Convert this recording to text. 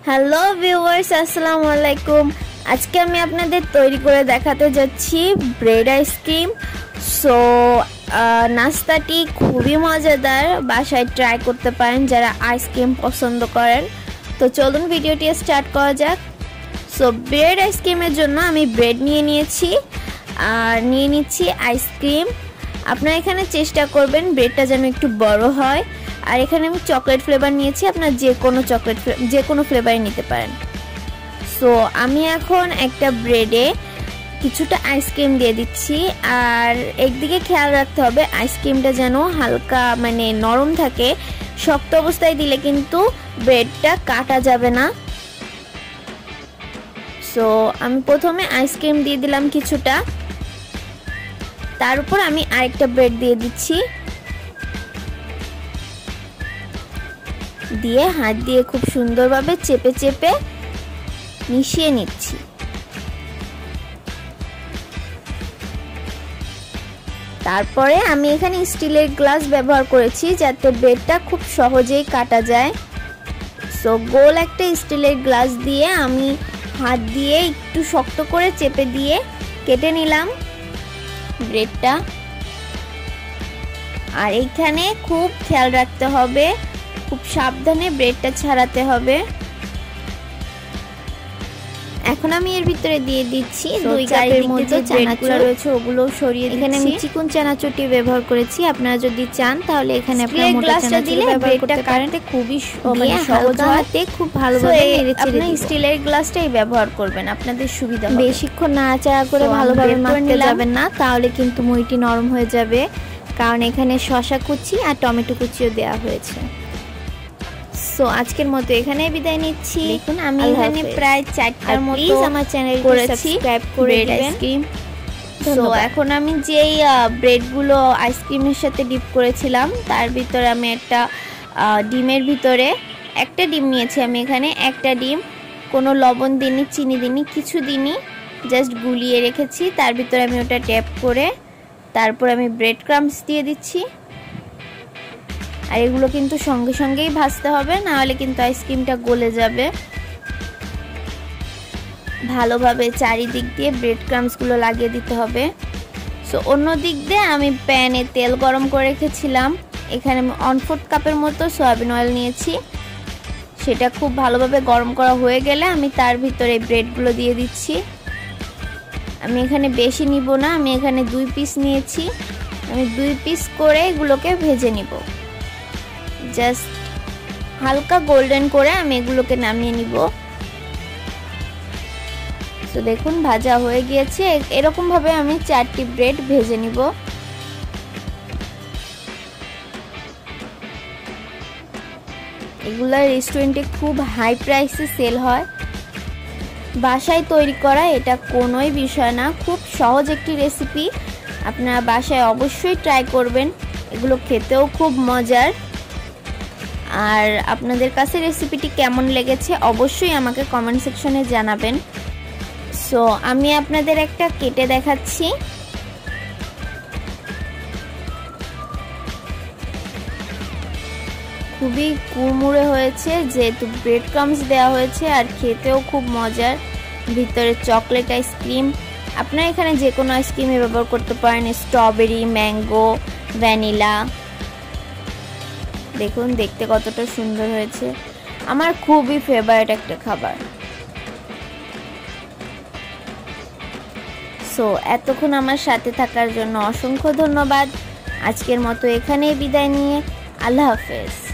Hello viewers, আসসালামু আলাইকুম। আজকে আমি আপনাদের তৈরি করে দেখাতে যাচ্ছি ব্রেড আইসক্রিম। সো নাস্তাটি খুবই মজাদার, বাসায় ট্রাই করতে পারেন যারা আইসক্রিম পছন্দ করেন। তো চলুন ভিডিওটি স্টার্ট করা যাক। সো ব্রেড আইসক্রিমের জন্য আমি ব্রেড নিয়ে নিয়েছি আর নিয়ে নিচ্ছি আইসক্রিম। আপনারা এখানে চেষ্টা করবেন ব্রেডটা যেন একটু বড় হয়। আর এখানে আমি চকলেট ফ্লেভার নিয়েছি, আপনারা যে কোনো ফ্লেভারই নিতে পারেন। সো আমি এখন একটা ব্রেডে কিছুটা আইসক্রিম দিয়ে দিচ্ছি। আর একদিকে খেয়াল রাখতে হবে আইসক্রিমটা যেন হালকা নরম থাকে। শক্ত অবস্থায় দিলে কিন্তু ব্রেডটা কাটা যাবে না। সো আমি প্রথমে আইসক্রিম দিয়ে দিলাম কিছুটা, তার উপর আমি আরেকটা ব্রেড দিয়ে দিচ্ছি, দিয়ে হাত দিয়ে খুব সুন্দরভাবে চেপে চেপে মিশিয়ে নিচ্ছি। তারপরে আমি এখানে স্টিলের গ্লাস ব্যবহার করেছি যাতে ব্রেডটা খুব সহজেই কাটা যায়। সো গোল একটা স্টিলের গ্লাস দিয়ে আমি হাত দিয়ে একটু শক্ত করে চেপে দিয়ে কেটে নিলাম ব্রেডটা। আর এইখানে খুব খেয়াল রাখতে হবে, খুব সাবধানে ব্রেডটা ছাড়াতে হবে। এখন আমি এর ভিতরে দিয়ে দিচ্ছি 2 কাপের মতো চানাচুর রয়েছে, ওগুলো সরিয়ে দিচ্ছি। এখানে আমি চিকন চানাচুরটি ব্যবহার করেছি, আপনারা যদি চান তাহলে এখানে আপনারা মোটা চানাচুর ব্যবহার করতে পারেন। খুবই সহজ হাতে খুব ভালোভাবে আপনি স্টিলের গ্লাসটাই ব্যবহার করবেন, আপনাদের সুবিধা হবে। বেশিক্ষণ নাড়াচাড়া করে ভালোভাবে মাখতে যাবেন না, তাহলে কিন্তু মুড়িটি নরম হয়ে যাবে, কারণ এখানে শসা কুচি আর টমেটো কুচিও দেওয়া হয়েছে। সো আজকের মতো এখানেই বিদায় নিচ্ছি। দেখুন আমি এখানে প্রায় 4টার মতো আমার চ্যানেলটি সাবস্ক্রাইব করে দিবেন। সো এখন আমি যেই ব্রেডগুলো আইসক্রিমের সাথে ডিপ করেছিলাম তার ভিতরে আমি একটা ডিমের ভিতরে একটা ডিম নিয়েছি। আমি এখানে একটা ডিম কোনো লবণ দিইনি, চিনি দিইনি, কিছু দিইনি, জাস্ট গুলিয়ে রেখেছি। তার ভিতরে আমি ওটা ট্যাপ করে তারপর আমি ব্রেড ক্রাম্বস দিয়ে দিচ্ছি। আর এগুলো কিন্তু সঙ্গে সঙ্গেই ভাজতে হবে, না হলে কিন্তু আইসক্রিমটা গলে যাবে। ভালোভাবে চারিদিক দিয়ে ব্রেড ক্রাম্বসগুলো লাগিয়ে দিতে হবে। সো অন্য দিক দিয়ে আমি প্যানে তেল গরম করে রেখেছিলাম। এখানে আমি 1/4 কাপের মতো সয়াবিন অয়েল নিয়েছি। সেটা খুব ভালোভাবে গরম করা হয়ে গেলে আমি তার ভিতরে ব্রেডগুলো দিয়ে দিচ্ছি। আমি এখানে বেশি নিব না, আমি এখানে 2 পিস নিয়েছি। আমি 2 পিস করে এগুলোকে ভেজে নিব, জাস্ট হালকা গোল্ডেন করে আমি এগুলোকে নামিয়ে নিব। তো দেখুন ভাজা হয়ে গিয়েছে। এরকম ভাবে আমি 4টি ব্রেড ভেজে নিব। এগুলা রেস্টুরেন্টে খুব হাই প্রাইসে সেল হয়। বাসায় তৈরি করা এটা কোনোই বিষয় না, খুব সহজ একটি রেসিপি। আপনারা বাসায় অবশ্যই ট্রাই করবেন, এগুলো খেতেও খুব মজার। আর আপনাদের কাছে রেসিপিটি কেমন লেগেছে অবশ্যই আমাকে কমেন্ট সেকশনে জানাবেন। সো আমি আপনাদের একটা কেটে দেখাচ্ছি। খুবই কুড়মুড়ে হয়েছে, যেহেতু ব্রেড ক্রাম্বস দেওয়া হয়েছে, আর খেতেও খুব মজার। ভিতরে চকলেট আইসক্রিম, আপনারা এখানে যে কোনো আইসক্রিমে ব্যবহার করতে পারেন, স্ট্রবেরি, ম্যাঙ্গো, ভ্যানিলা। দেখুন দেখতে কতটা সুন্দর হয়েছে, আমার খুবই ফেভারিট একটা খাবার। সো এতক্ষণ আমার সাথে থাকার জন্য অসংখ্য ধন্যবাদ। আজকের মতো এখানেই বিদায় নিয়ে আল্লাহ হাফেজ।